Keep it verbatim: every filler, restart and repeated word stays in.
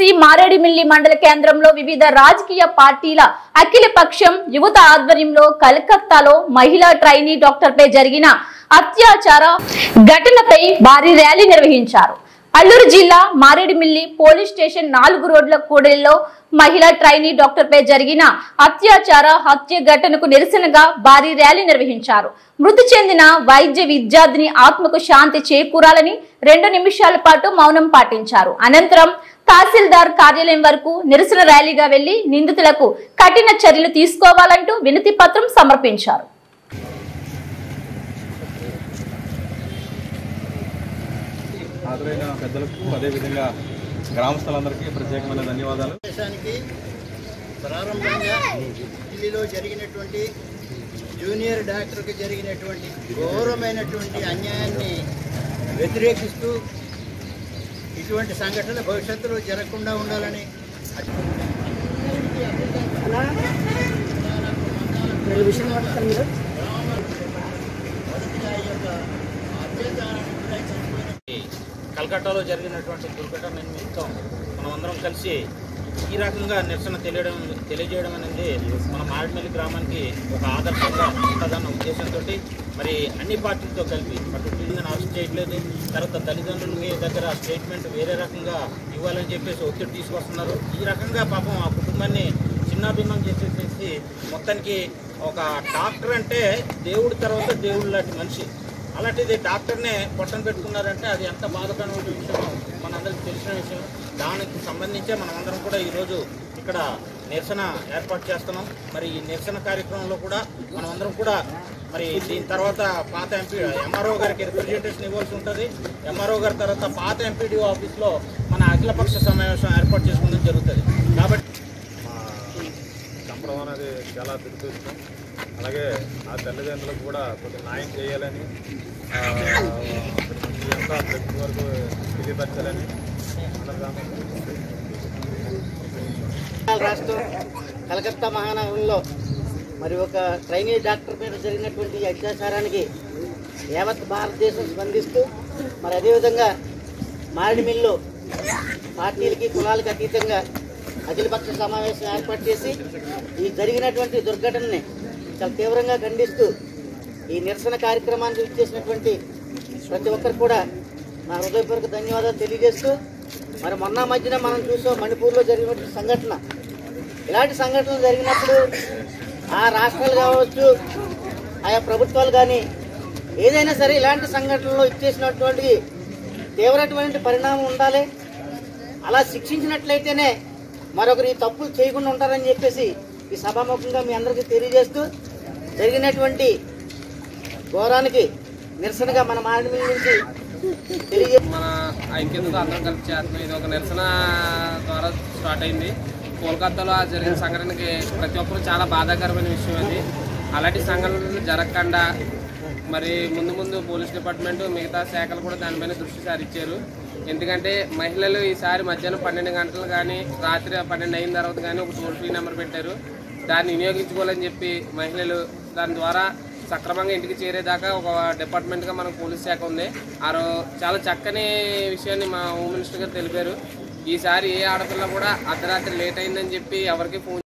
MLC Maredumilli మండల కేంద్రంలో వివిధ రాజకీయ పార్టీల అఖిల పక్షం యువత ఆధ్వర్యంలో కలకత్తాలో మహిళా ట్రైనీ డాక్టర్ పై జరిగిన అత్యాచార ఘటనపై భారీ ర్యాలీ నిర్వహించారు. అల్లూరు జిల్లా మారేడుమిల్లి పోలీస్ స్టేషన్ నాలుగు రోడ్ల కూడలిలో మహిళా ట్రైనీ డాక్టర్ పై జరిగిన అత్యాచార హత్య ఘటనకు నిరసనగా భారీ ర్యాలీ నిర్వహించారు. మృతి చెందిన వైద్య విద్యార్థిని ఆత్మకు శాంతి చేకూరాలని రెండు నిమిషాల పాటు మౌనం పాటించారు. అనంతరం తహసీల్దార్ కార్యాలయం వరకు నిరసన ర్యాలీగా వెళ్లి నిందితులకు కఠిన చర్యలు తీసుకోవాలంటూ వినతి పత్రం సమర్పించారు. హాజరైన పెద్దలకు అదేవిధంగా గ్రామస్తులందరికీ ప్రత్యేకమైన ధన్యవాదాలు. దేశానికి ప్రారంభంగా ఢిల్లీలో జరిగినటువంటి జూనియర్ డాక్టర్కి జరిగినటువంటి ఘోరమైనటువంటి అన్యాయాన్ని వ్యతిరేకిస్తూ ఇటువంటి సంఘటనలు భవిష్యత్తులో జరగకుండా ఉండాలని కలకట్టాలో జరిగినటువంటి దుర్ఘటన నిమిత్తం మనం అందరం కలిసి ఈ రకంగా నిరసన తెలియడం తెలియజేయడం అనేది మన మారేడుమిల్లి గ్రామానికి ఒక ఆదర్శంగా ఉంటుందన్న ఉద్దేశంతో మరి అన్ని పార్టీలతో కలిపి అటు టీడీని అరెస్ట్ చేయట్లేదు, తర్వాత తల్లిదండ్రులకి దగ్గర స్టేట్మెంట్ వేరే రకంగా ఇవ్వాలని చెప్పేసి ఒత్తిడి తీసుకొస్తున్నారు. ఈ రకంగా పాపం ఆ కుటుంబాన్ని చిన్నాభిన్నం చేసేసేసి మొత్తానికి ఒక డాక్టర్ అంటే దేవుడి తర్వాత దేవుడు లాంటి మనిషి, అలాంటిది డాక్టర్నే పొట్టన పెట్టుకున్నారంటే అది ఎంత బాధకరమైన విషయం మనందరికీ తెలిసిన విషయం. దానికి సంబంధించే మనమందరం కూడా ఈరోజు ఇక్కడ నిరసన ఏర్పాటు చేస్తున్నాం. మరి ఈ నిరసన కార్యక్రమంలో కూడా మనమందరం కూడా మరి దీని తర్వాత పాత ఎంపీ ఎంఆర్ఓ గారికి రిప్రజెంటేషన్ ఇవ్వాల్సి ఉంటుంది. ఎంఆర్ఓ గారి తర్వాత పాత ఎంపీడీఓ ఆఫీస్లో మన అఖిలపక్ష సమావేశం ఏర్పాటు చేసుకోవడం జరుగుతుంది. కాబట్టి చంపడం అనేది చాలా దుర్దృష్టం. అలాగే ఆ తల్లిదండ్రులకు కూడా కొంచెం న్యాయం చేయాలని అంతా ప్రతి వరకు తెలియపరచాలని రాష్ట్రం కలకత్తా మహానగరంలో మరి ఒక ట్రైనీ డాక్టర్ మీద జరిగినటువంటి అత్యాచారానికి యావత్ భారతదేశం స్పందిస్తూ మరి అదేవిధంగా మారేడుమిల్లిలో పార్టీలకి కులాలకు అతీతంగా అఖిలపక్ష సమావేశం ఏర్పాటు చేసి ఈ జరిగినటువంటి దుర్ఘటనని చాలా తీవ్రంగా ఖండిస్తూ ఈ నిరసన కార్యక్రమానికి ఇచ్చేసినటువంటి ప్రతి ఒక్కరు కూడా నా హృదయపూర్వక ధన్యవాదాలు తెలియజేస్తూ మరి మొన్న మధ్యన మనం చూసాం మణిపూర్లో జరిగినటువంటి సంఘటన. ఇలాంటి సంఘటనలు జరిగినప్పుడు ఆ రాష్ట్రాలు కావచ్చు, ఆయా ప్రభుత్వాలు కానీ ఏదైనా సరే ఇలాంటి సంఘటనలో ఇచ్చేసినటువంటి తీవ్రమైన పరిణామం ఉండాలి. అలా శిక్షించినట్లయితేనే మరొకరు ఈ తప్పులు చేయకుండా ఉంటారని చెప్పేసి ఈ సభాముఖంగా మీ అందరికీ తెలియజేస్తూ జరిగినటువంటి ఘోరానికి నిరసనగా మన మారేడుమిల్లి నుంచి తెలియజే మన ఐక్యతతో అందరం కలిసి చేస్తున్నాం. ఇది ఒక నిరసన ద్వారా స్టార్ట్ అయింది. కోల్కతాలో జరిగిన సంఘటనకి ప్రతి ఒక్కరు చాలా బాధాకరమైన విషయం అది. అలాంటి సంఘటనలు జరగకుండా మరి ముందు ముందు పోలీస్ డిపార్ట్మెంట్ మిగతా శాఖలు కూడా దానిపైన దృష్టి సారించారు. ఎందుకంటే మహిళలు ఈసారి మధ్యాహ్నం పన్నెండు గంటలు కానీ రాత్రి పన్నెండు అయిన తర్వాత కానీ ఒక టోల్ ఫ్రీ నెంబర్ పెట్టారు. దాన్ని వినియోగించుకోవాలని చెప్పి మహిళలు దాని ద్వారా సక్రమంగా ఇంటికి చేరేదాకా ఒక డిపార్ట్మెంట్గా మనకు పోలీస్ శాఖ ఉంది. ఆ చాలా చక్కని విషయాన్ని మా హోమ్ మినిస్టర్ గారు తెలిపారు. ఈసారి ఏ ఆడపిల్ల కూడా అర్ధరాత్రి లేట్ అయిందని చెప్పి ఎవరికి ఫోన్